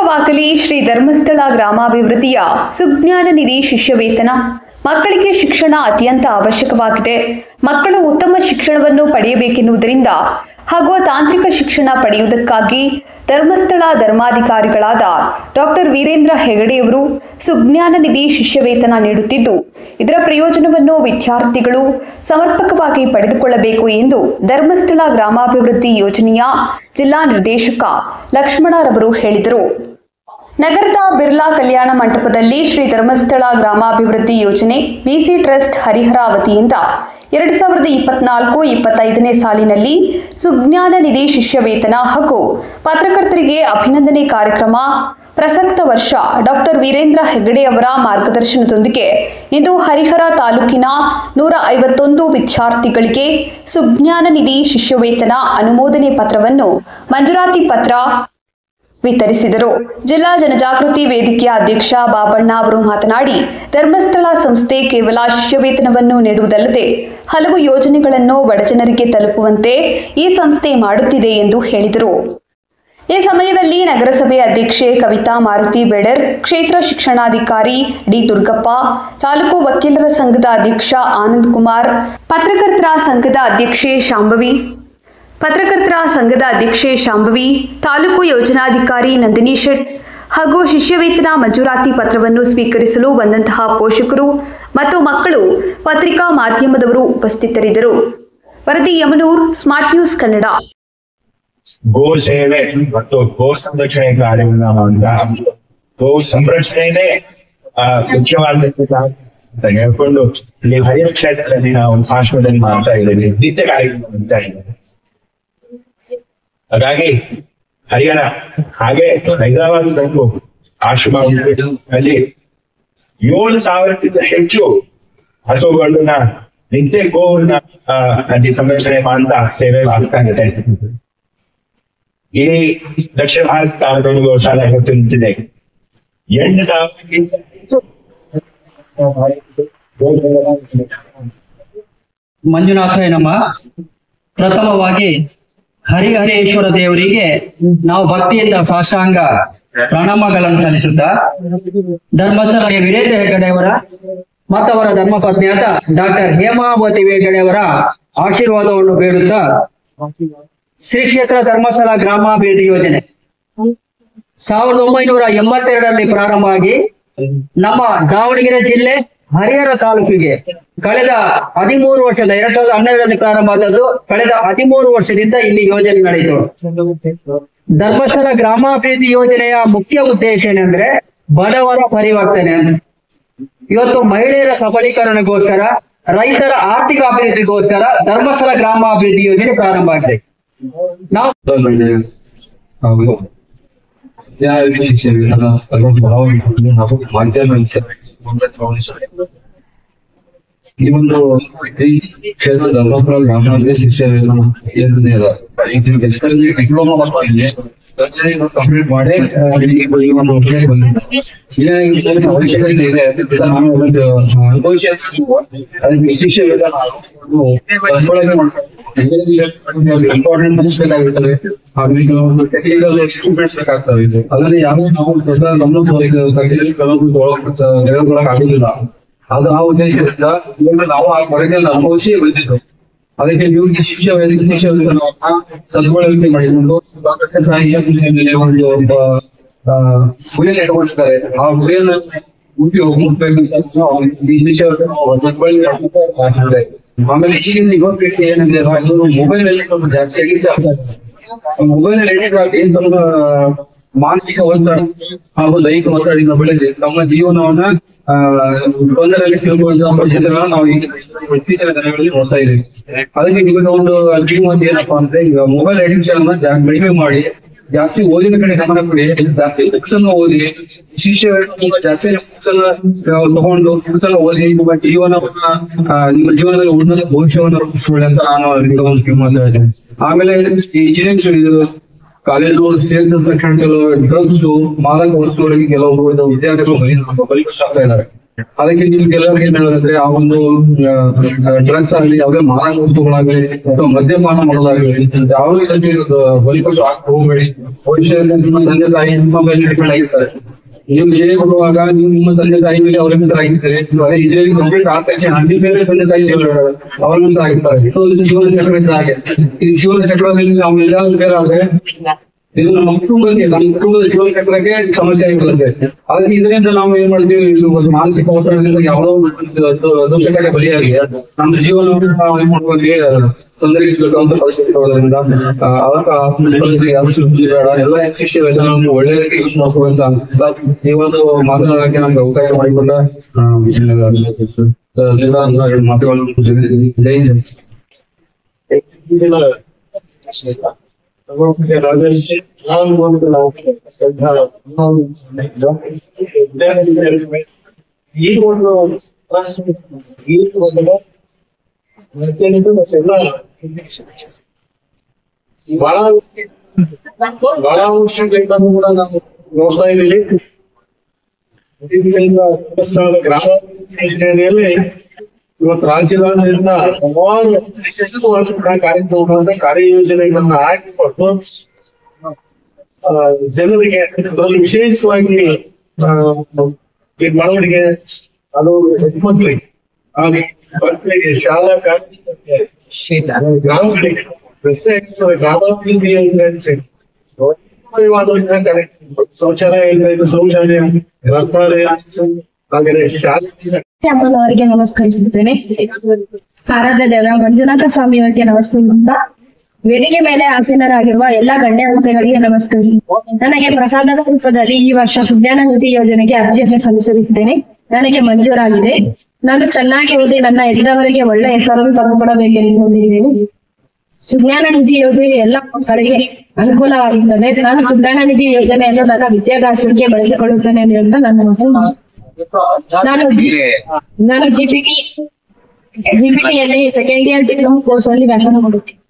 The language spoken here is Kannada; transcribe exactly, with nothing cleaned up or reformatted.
ಸಾರ್ಥಕವಾಗಲಿ ಶ್ರೀ ಧರ್ಮಸ್ಥಳ ಗ್ರಾಮಾಭಿವೃದ್ಧಿಯ ಸುಜ್ಞಾನ ನಿಧಿ ಶಿಷ್ಯವೇತನ. ಮಕ್ಕಳಿಗೆ ಶಿಕ್ಷಣ ಅತ್ಯಂತ ಅವಶ್ಯಕವಾಗಿದೆ. ಮಕ್ಕಳು ಉತ್ತಮ ಶಿಕ್ಷಣವನ್ನು ಪಡೆಯಬೇಕೆನ್ನುವುದರಿಂದ ಹಾಗೂ ತಾಂತ್ರಿಕ ಶಿಕ್ಷಣ ಪಡೆಯುವುದಕ್ಕಾಗಿ ಧರ್ಮಸ್ಥಳ ಧರ್ಮಾಧಿಕಾರಿಗಳಾದ ಡಾಕ್ಟರ್ ವೀರೇಂದ್ರ ಹೆಗಡೆಯವರು ಸುಜ್ಞಾನ ನಿಧಿ ಶಿಷ್ಯವೇತನ ನೀಡುತ್ತಿದ್ದು, ಇದರ ಪ್ರಯೋಜನವನ್ನು ವಿದ್ಯಾರ್ಥಿಗಳು ಸಮರ್ಪಕವಾಗಿ ಪಡೆದುಕೊಳ್ಳಬೇಕು ಎಂದು ಧರ್ಮಸ್ಥಳ ಗ್ರಾಮಾಭಿವೃದ್ಧಿ ಯೋಜನೆಯ ಜಿಲ್ಲಾ ನಿರ್ದೇಶಕ ಲಕ್ಷ್ಮಣರವರು ಹೇಳಿದರು. ನಗರದ ಬಿರ್ಲಾ ಕಲ್ಯಾಣ ಮಂಟಪದಲ್ಲಿ ಶ್ರೀ ಧರ್ಮಸ್ಥಳ ಗ್ರಾಮಾಭಿವೃದ್ಧಿ ಯೋಜನೆ ಬಿಸಿ ಟ್ರಸ್ಟ್ ಹರಿಹರ ವತಿಯಿಂದ ಎರಡು ಸಾವಿರದ ಇಪ್ಪತ್ನಾಲ್ಕು ಇಪ್ಪತ್ತೈದನೇ ಸಾಲಿನಲ್ಲಿ ಸುಜ್ಞಾನ ನಿಧಿ ಶಿಷ್ಯವೇತನ ಹಾಗೂ ಪತ್ರಕರ್ತರಿಗೆ ಅಭಿನಂದನೆ ಕಾರ್ಯಕ್ರಮ ಪ್ರಸಕ್ತ ವರ್ಷ ಡಾಕ್ಟರ್ ವೀರೇಂದ್ರ ಹೆಗಡೆ ಅವರ ಮಾರ್ಗದರ್ಶನದೊಂದಿಗೆ ಇಂದು ಹರಿಹರ ತಾಲೂಕಿನ ನೂರ ಐವತ್ತೊಂದು ವಿದ್ಯಾರ್ಥಿಗಳಿಗೆ ಸುಜ್ಞಾನ ನಿಧಿ ಶಿಷ್ಯವೇತನ ಅನುಮೋದನೆ ಪತ್ರವನ್ನು ಮಂಜೂರಾತಿ ಪತ್ರ ವಿತರಿಸಿದರು. ಜಿಲ್ಲಾ ಜನಜಾಗೃತಿ ವೇದಿಕೆಯ ಅಧ್ಯಕ್ಷ ಬಾಬಣ್ಣ ಅವರು ಮಾತನಾಡಿ, ಧರ್ಮಸ್ಥಳ ಸಂಸ್ಥೆ ಕೇವಲ ಶಿಷ್ಯವೇತನವನ್ನು ನೀಡುವುದಲ್ಲದೆ ಹಲವು ಯೋಜನೆಗಳನ್ನು ಬಡಜನರಿಗೆ ತಲುಪುವಂತೆ ಈ ಸಂಸ್ಥೆ ಮಾಡುತ್ತಿದೆ ಎಂದು ಹೇಳಿದರು. ಈ ಸಮಯದಲ್ಲಿ ನಗರಸಭೆ ಅಧ್ಯಕ್ಷೆ ಕವಿತಾ ಮಾರುತಿ ಬೇಡರ್, ಕ್ಷೇತ್ರ ಶಿಕ್ಷಣಾಧಿಕಾರಿ ಡಿ ದುರ್ಗಪ್ಪ, ತಾಲೂಕು ವಕೀಲರ ಸಂಘದ ಅಧ್ಯಕ್ಷ ಆನಂದ್ ಕುಮಾರ್, ಪತ್ರಕರ್ತರ ಸಂಘದ ಅಧ್ಯಕ್ಷೆ ಶಾಂಭವಿ ಪತ್ರಕರ್ತರ ಸಂಘದ ಅಧ್ಯಕ್ಷೆ ಶಾಂಭವಿ ತಾಲೂಕು ಯೋಜನಾಧಿಕಾರಿ ನಂದಿನಿ ಶೆಟ್ ಹಾಗೂ ಶಿಷ್ಯವೇತನ ಮಂಜೂರಾತಿ ಪತ್ರವನ್ನು ಸ್ವೀಕರಿಸಲು ಬಂದಂತಹ ಪೋಷಕರು ಮತ್ತು ಮಕ್ಕಳು, ಪತ್ರಿಕಾ ಮಾಧ್ಯಮದವರು ಉಪಸ್ಥಿತರಿದ್ದರು. ವರದಿ ಯಮನೂರ್, ಸ್ಮಾರ್ಟ್ ನ್ಯೂಸ್ ಕನ್ನಡ. ಗೋ ಸೇವೆ ಮತ್ತು ಗೋ ಸಂರಕ್ಷಣೆ ಕಾರ್ಯವನ್ನು ಮಾಡುತ್ತಾ ಗೋ ಸಂರಕ್ಷಣೆನೇ ಮುಖ್ಯವಾದದ್ದು ಅಂತ ಹೇಳ್ಕೊಂಡು ಇಲ್ಲಿ ಹರಿಹರ ಕ್ಷೇತ್ರದಲ್ಲಿ ನಾವು ಆಶ್ರಮದಲ್ಲಿ ಮಾಡ್ತಾ ಇದ್ದೇವೆ, ನಿತ್ಯ ಕಾರ್ಯಕ್ರಮ ಮಾಡ್ತಾ ಇದ್ದೇವೆ. ಹಾಗಾಗಿ ಹರಿಹರ ಹಾಗೆ ಹೈದರಾಬಾದ್ ಆಶ್ರಮ ಅಲ್ಲಿ ಏಳು ಸಾವಿರಕ್ಕಿಂತ ಹೆಚ್ಚು ಹಸುಗಳನ್ನ ನಿತ್ಯ ಗೋವನ್ನ ಅಲ್ಲಿ ಸಂರಕ್ಷಣೆ ಮಾಡ್ತಾ ಸೇವೆ ಆಗ್ತಾ ಇದೆ. ಈ ದಕ್ಷಿಣ ಭಾರತ ತಾಲೂಕು ಗೋಶಾಲೆ ಹೊತ್ತು ನಿಂತಿದೆ. ಎಂಟು ಸಾವಿರಕ್ಕಿಂತ ಹೆಚ್ಚು ಮಂಜುನಾಥ ನಮ್ಮ ಪ್ರಥಮವಾಗಿ ಹರಿಹರೇಶ್ವರ ದೇವರಿಗೆ ನಾವು ಭಕ್ತಿಯಿಂದ ಸಾಷ್ಟಾಂಗ ಪ್ರಣಾಮಗಳನ್ನು ಸಲ್ಲಿಸುತ್ತಾ ಧರ್ಮಸ್ಥಳ ವೀರೇಂದ್ರ ಹೆಗಡೆಯವರ ಮತ್ತವರ ಧರ್ಮಪತ್ನಿಯಾದ ಡಾಕ್ಟರ್ ಹೇಮಾವತಿ ಹೆಗಡೆಯವರ ಆಶೀರ್ವಾದವನ್ನು ಬೇಡುತ್ತಾ ಶ್ರೀ ಕ್ಷೇತ್ರ ಧರ್ಮಸ್ಥಳ ಗ್ರಾಮಾಭಿವೃದ್ಧಿ ಯೋಜನೆ ಸಾವಿರದ ಒಂಬೈನೂರ ಎಂಬತ್ತೆರಡರಲ್ಲಿ ಪ್ರಾರಂಭ ಆಗಿ ನಮ್ಮ ದಾವಣಗೆರೆ ಜಿಲ್ಲೆ ಹರಿಹರ ತಾಲೂಕಿಗೆ ಕಳೆದ ಹದಿಮೂರು ವರ್ಷದ ಎರಡ್ ಸಾವಿರದ ಹನ್ನೆರಡರಲ್ಲಿ ಪ್ರಾರಂಭ ಆದದ್ದು. ಕಳೆದ ಹದಿಮೂರು ವರ್ಷದಿಂದ ಇಲ್ಲಿ ಯೋಜನೆ ನಡೆಯಿತು. ಧರ್ಮಸ್ಥಳ ಗ್ರಾಮಾಭಿವೃದ್ಧಿ ಯೋಜನೆಯ ಮುಖ್ಯ ಉದ್ದೇಶ ಏನಂದ್ರೆ ಬಡವರ ಪರಿವರ್ತನೆ. ಇವತ್ತು ಮಹಿಳೆಯರ ಸಬಲೀಕರಣಗೋಸ್ಕರ, ರೈತರ ಆರ್ಥಿಕ ಅಭಿವೃದ್ಧಿಗೋಸ್ಕರ ಧರ್ಮಸ್ಥಳ ಗ್ರಾಮಾಭಿವೃದ್ಧಿ ಯೋಜನೆ ಪ್ರಾರಂಭ ಆಗಿದೆ. ನಾವು ಈ ಒಂದು ಕ್ಷೇತ್ರ ಧರ್ಮಸ್ಥಳ ಗ್ರಾಮಾಭಿವೃದ್ಧಿ ಶಿಕ್ಷಣ ಡಿಪ್ಲೊಮಾ ಮಾಡ್ತೀನಿ ಕಂಪ್ಲೀಟ್ ಮಾಡಿ ಈ ಒಂದು ಅವಶ್ಯಕತೆ ಇದೆ. ನಾನು ಅನುಭವಿಸಿ ಅದಕ್ಕೆ ಶಿಕ್ಷೆ ಇಂಪಾರ್ಟೆಂಟ್ ಅನಿಸ್ಬೇಕಾಗುತ್ತವೆ. ಒಂದು ಟೆಕ್ನಿಕಲ್ ಎಕ್ವಿಪ್ಮೆಂಟ್ಸ್ ಬೇಕಾಗ್ತವೆ. ಅದರಲ್ಲಿ ಯಾವುದೇ ನಾವು ದೊಡ್ಡ ಗಮನ ತೆಗೆದುಕೊಳ್ಳಕ್ ಆಗುದಿಲ್ಲ. ಅದು ಆ ಉದ್ದೇಶದಿಂದ ನಾವು ಆ ಕೊರತೆಯನ್ನು ಅನುಭವಿಸಿ ಬಂದಿದ್ದು. ಅದಕ್ಕೆ ನೀವು ಶಿಕ್ಷೆ ವೈದ್ಯಕೀಯ ಶಿಕ್ಷೆ ಸದ್ಬಳಕೆ ಮಾಡಿಕೊಂಡು ಒಂದು ಗುರಿಯನ್ನು ಇಟ್ಕೊಂಡಿರ್ತಾರೆ. ಆ ಗುರಿಯನ್ನು ಆಮೇಲೆ ಈಗಿನ ಯುವಕರಿಗೆ ಏನಂದ್ರೆ ಮೊಬೈಲ್ ಅಲ್ಲಿ ಸ್ವಲ್ಪ ಜಾಸ್ತಿ ಆಗಿ ಮೊಬೈಲ್ ಅಲ್ಲಿ ಏನ್ ತಮ್ಮ ಮಾನಸಿಕ ಒತ್ತಡ ಹಾಗೂ ದೈಹಿಕ ಒತ್ತಡದಿಂದ ಬೆಳೆದು ತಮ್ಮ ಜೀವನವನ್ನ ತೊಂದರೆಯಲ್ಲಿ ಸಿಲುಕುವಂತಹ ಪರಿಸ್ಥಿತಿಗಳನ್ನ ನಾವು ಈಗ ಇತ್ತೀಚಿನ ದಿನಗಳಲ್ಲಿ ನೋಡ್ತಾ ಇದ್ದೀವಿ. ಅದಕ್ಕೆ ಈಗ ಒಂದು ಕಿವಿಮದ್ದು ಏನಪ್ಪಾ ಅಂದ್ರೆ, ಈಗ ಮೊಬೈಲ್ ಅಡಿಕ್ಷನ್ ಅನ್ನ ಕಡಿಮೆ ಮಾಡಿ ಜಾಸ್ತಿ ಓದಿನ ಕಡೆ ಗಮನ ಕೊಡಿ. ಜಾಸ್ತಿ ಬುಕ್ಸ್ ಅನ್ನು ಓದಿ, ಶಿಷ್ಯ ಜಾಸ್ತಿ ಬುಕ್ಸ್ ಅನ್ನ ತಗೊಂಡು ಬುಕ್ಸ್ ಅನ್ನ ಓದಿ ನಿಮ್ಮ ಜೀವನವನ್ನ ನಿಮ್ಮ ಜೀವನದಲ್ಲಿ ಉನ್ನತ ಭವಿಷ್ಯವನ್ನು ರೂಪಿಸಿಕೊಳ್ಳಿ ಅಂತ ನಾನು ಒಂದು ಕಿವಿಮದ್ದು ಹೇಳ್ತೇನೆ. ಆಮೇಲೆ ಈ ಇಂಜಿನಿಯರಿಂಗ್ ಕಾಲೇಜು ಸೇರಿದ ತಕ್ಷಣ ಕೆಲವು ಡ್ರಗ್ಸ್ ಮಾದಕ ವಸ್ತುಗಳಿಗೆ ಕೆಲವು ವಿದ್ಯಾರ್ಥಿಗಳು ಬಲಿಪಶು ಆಗ್ತಾ ಇದ್ದಾರೆ. ಅದಕ್ಕೆ ನೀವು ಕೆಲವರಿಗೆ ಏನ್ ಹೇಳೋದಂದ್ರೆ ಆ ಒಂದು ಡ್ರಗ್ಸ್ ಆಗಲಿ ಯಾವುದೇ ಮಾದಕ ವಸ್ತುಗಳಾಗಲಿ ಅಥವಾ ಮದ್ಯಪಾನ ಮಾಡೋದಾಗಲಿ ಯಾವುದೇ ಇದಕ್ಕೆ ಬಲಿಪಶು ಹಾಕಿ ಹೋಗಬೇಡಿ. ಭವಿಷ್ಯದಲ್ಲಿ ನಿಮ್ಮ ತಂದೆ ತಾಯಿ ನಿಮ್ಮ ಮೇಲೆ ಡಿಪೆಂಡ್ ಆಗಿರ್ತಾರೆ. ನೀವು ಏನೇ ಕೊಡುವಾಗ ನೀವು ನಿಮ್ಮ ತಂದೆ ತಾಯಿ ಮೇಲೆ ಅವಲಂಬಿತ ಆಗಿರ್ತಾರೆ. ಅದೇ ಇಂಜಿನಿಯರಿಂಗ್ ಕಂಪ್ಲೀಟ್ ಆದ ತಕ್ಷಣ ನಿಮ್ಮ ಬೇರೆ ತಂದೆ ತಾಯಿ ಅವಲಂಬಿತ ಆಗಿರ್ತಾರೆ. ಇದು ಜೀವನ ಚಕ್ರ ಇದ್ದ ಹಾಗೆ. ಈ ಜೀವನ ಚಕ್ರದಲ್ಲಿ ನಾವು ಎಲ್ಲಾದ್ರೂ ಬೇರೆ ಆದ್ರೆ ಇದು ನಮ್ಮ ಕುಟುಂಬಕ್ಕೆ ನಮ್ಮ ಕುಟುಂಬದ ಜೀವನ ಚಕ್ರಕ್ಕೆ ಸಮಸ್ಯೆ ಆಗಿರುತ್ತೆ. ಅದಕ್ಕೆ ಇದರಿಂದ ನಾವು ಏನ್ ಮಾಡ್ತೀವಿ, ಇದು ಒಂದು ಮಾನಸಿಕ ಒತ್ತಡದಿಂದ ಯಾವುದೋ ದೋಷಕ್ಕೆ ಬಲಿಯಾಗಿ ನಮ್ಮ ಜೀವನವನ್ನು ನಾವು ಏನ್ ಮಾಡ್ಕೊಂಡ್ವಿ ತೊಂದರೆಗಿಸಬೇಕಂತ ಪರಿಸ್ಥಿತಿ ಬರೋದ್ರಿಂದ ಅದಕ್ಕೆ ಅವಶ್ಯ ಬೇಡ. ಎಲ್ಲ ಶಿಷ್ಯ ವೇತನವನ್ನು ಒಳ್ಳೆಯದಕ್ಕೆ ಯೂಸ್ ಮಾಡ್ಕೊಳ್ಳುವಂತ ಅನ್ಸುತ್ತಾ ಈ ಒಂದು ಮಾತನಾಡಕ್ಕೆ ನಮ್ಗೆ ಅವಕಾಶ ಮಾಡಿಕೊಂಡ ಮಾತುಗಳನ್ನು ಜೈ ಈ ಒಂದು ಈ ಒಂದು ಬಹಳ ಬಹಳ ವರ್ಷಗಳಿಂದ ಕೂಡ ನಾವು ನೋಡ್ತಾ ಇದ್ದೀವಿ. ಗ್ರಾಮ ಯೋಜನೆಯಲ್ಲಿ ಇವತ್ತು ರಾಜ್ಯದಿಂದ ಹಲವಾರು ಕಾರ್ಯಕ್ರಮಗಳನ್ನ ಕಾರ್ಯಯೋಜನೆಗಳನ್ನ ಹಾಕಿಕೊಟ್ಟು ಜನರಿಗೆ ಅದರಲ್ಲಿ ವಿಶೇಷವಾಗಿ ಬಡವರಿಗೆ ಅದು ಹೆಣ್ಮಕ್ಳಿಗೆ ಮಕ್ಕಳಿಗೆ ಶಾಲಾ ಕಾಲೇಜಿಗೆ ಗ್ರಾಮಗಳಿಗೆ ರಸ್ತೆ ಗ್ರಾಮಾಭಿವೃದ್ಧಿ ಶೌಚಾಲಯ ಶೌಚಾಲಯ ಗ್ರಂಥಾಲಯ ಹಾಗೆ ಶಾಲೆ ಅಮ್ಮನವರಿಗೆ ನಮಸ್ಕರಿಸುತ್ತೇನೆ. ಆರಾಧ್ಯ ದೇವರ ಮಂಜುನಾಥ ಸ್ವಾಮಿ ಅವರಿಗೆ ನಮಸ್ಕರಿಸುತ್ತಾ ವೇದಿಕೆ ಮೇಲೆ ಆಸೀನರಾಗಿರುವ ಎಲ್ಲಾ ಗಣ್ಯಾತಿಥಿಗಳಿಗೆ ನಮಸ್ಕರಿಸುತ್ತೇನೆ. ನನಗೆ ಪ್ರಸಾದದ ರೂಪದಲ್ಲಿ ಈ ವರ್ಷ ಸುಜ್ಞಾನ ನಿಧಿ ಯೋಜನೆಗೆ ಅರ್ಜಿಯನ್ನು ಸಲ್ಲಿಸಿರುತ್ತೇನೆ. ನನಗೆ ಮಂಜೂರಾಗಿದೆ. ನಾನು ಚೆನ್ನಾಗಿ ಓದಿ ನನ್ನ ಹೆತ್ತವರಿಗೆ ಒಳ್ಳೆ ಹೆಸರನ್ನು ತಂದುಕೊಡಬೇಕೆಂದು ಹೊಂದಿದ್ದೇನೆ. ಸುಜ್ಞಾನ ನಿಧಿ ಯೋಜನೆ ಎಲ್ಲ ಮಕ್ಕಳಿಗೆ ಅನುಕೂಲವಾಗುತ್ತದೆ. ನಾನು ಸುಜ್ಞಾನ ನಿಧಿ ಯೋಜನೆಯನ್ನು ನನ್ನ ವಿದ್ಯಾಭ್ಯಾಸಕ್ಕೆ ಬಳಸಿಕೊಳ್ಳುತ್ತೇನೆ ಎಂದು ಹೇಳ್ತಾ ನನ್ನ ಮಾತು ನಾನು ನಾನು ಜಿಪಿಟಿ ಜಿಪಿಟಿಯಲ್ಲಿ ಸೆಕೆಂಡ್ ಇಯರ್ ಡಿಪ್ಲೊಮಾ ಕೋರ್ಸ್ ಅಲ್ಲಿ ವ್ಯಾಸಂಗ ಮಾಡುತ್ತೇನೆ.